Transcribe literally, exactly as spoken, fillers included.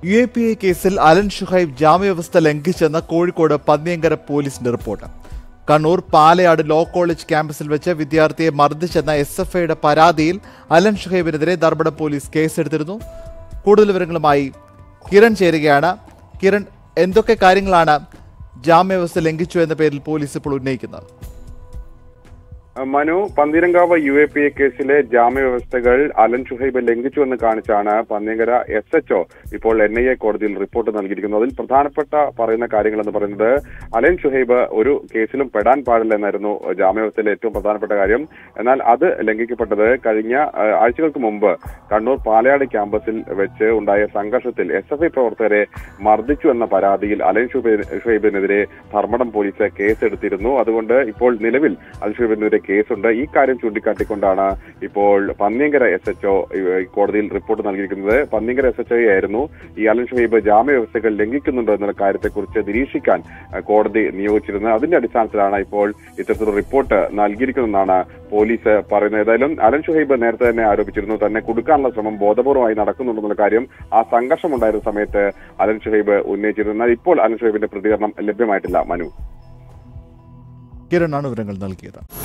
U A P A കേസിൽ അലൻ ഷുഹൈബ് ജാമ്യവ്യവസ്ഥ ലംഘിച്ചെന്ന കോഴിക്കോട് പന്നിയങ്കര പോലീസിന്റെ report. Kannur Palayad law college ക്യാമ്പസിൽ വെച്ച് വിദ്യാർത്ഥിയെ മർദ്ദിച്ചെന്ന എസ് എഫ് ഐയുടെ പരാതിയിൽ അലൻ ഷുഹൈബിനെതിരെ ധർമ്മടം പോലീസ് കേസെടുത്തിരുന്നു. കൂടുതൽ വിവരങ്ങളുമായി കിരൺ ചേരുകയാണ്. കിരൺ, എന്തൊക്കെ കാര്യങ്ങളാണ് ജാമ്യവ്യവസ്ഥ ലംഘിച്ചു എന്ന പേരിൽ പോലീസ് ഇപ്പോൾ ഉന്നയിക്കുന്നത്? Manu, Pantheerankavu U A P A കേസിലെ ജാമ്യവ്യവസ്ഥകൾ അലൻ ഷുഹൈബ് ലംഘിച്ചുവെന്ന് കാണിച്ചാണ് പന്നിയങ്കര എസ് എച്ച് ഒ ഇപ്പോൾ എൻ ഐ എ കോടതിയിൽ റിപ്പോർട്ട് നൽകിയിരിക്കുന്നത്. അതിൽ പ്രധാനപ്പെട്ട പറയുന്ന കാര്യങ്ങൾ എന്ന് പറയുന്നത് അലൻ ഷുഹൈബ് ഒരു കേസിലും പെടാൻ പാടില്ല എന്നായിരുന്നു ജാമ്യവ്യവസ്ഥയിലെ ഏറ്റവും പ്രധാനപ്പെട്ട കാര്യം. എന്നാൽ അത് ലംഘിക്കപ്പെട്ടത് കഴിഞ്ഞ ആഴ്ചകൾക്ക് മുമ്പ് കണ്ണൂർ പാലയാട് ക്യാമ്പസിൽ വെച്ച് ഉണ്ടായ സംഘർഷത്തിൽ എസ് എഫ് ഐ പ്രവർത്തകരെ മർദ്ദിച്ചു എന്ന പരാതിയിൽ അലൻ ഷുഹൈബിനെതിരെ ധർമ്മടം പോലീസ് കേസെടുത്തിരുന്നു. അതുകൊണ്ട് ഇപ്പോൾ നിലവിൽ അലൻ ഷുഹൈബിനെതിരെ കേസുണ്ട്. ഈ കാര്യം ചൂണ്ടിക്കാട്ടിക്കൊണ്ടാണ് ഇപ്പോൾ പന്നിയങ്കര എസ് എച്ച് ഒ കോടതിയിൽ റിപ്പോർട്ട് നൽകിയിരിക്കുന്നത്. പന്നിയങ്കര എസ് എച്ച് ഒ ആയിരുന്നു ഈ അലൻ ഷുഹൈബ് ജാമ്യവ്യവസ്ഥകൾ ലംഘിക്കുന്നുണ്ടോ എന്നുള്ള കാര്യത്തെക്കുറിച്ച് നിരീക്ഷിക്കാൻ കോടതി നിയോഗിച്ചിരുന്നത്. അതിന്റെ അടിസ്ഥാനത്തിലാണ് ഇപ്പോൾ ഇത്തരത്തിലുള്ള റിപ്പോർട്ട് നൽകിയിരിക്കുന്നതെന്നാണ് പോലീസ് പറയുന്നത്. ഏതായാലും അലൻ ഷുഹൈബ് നേരത്തെ തന്നെ ആരോപിച്ചിരുന്നു തന്നെ കുടുക്കാനുള്ള ശ്രമം ബോധപൂർവമായി നടക്കുന്നുണ്ടെന്നുള്ള കാര്യം. ആ സംഘർഷം ഉണ്ടായിരുന്ന സമയത്ത് അലൻ ഷുഹൈബ് ഉന്നയിച്ചിരുന്നു. എന്നാൽ ഇപ്പോൾ അലൻ ഷുഹൈബിന്റെ പ്രതികരണം ലഭ്യമായിട്ടില്ല. മനു, കിരണാണ് വിവരങ്ങൾ നൽകിയത്.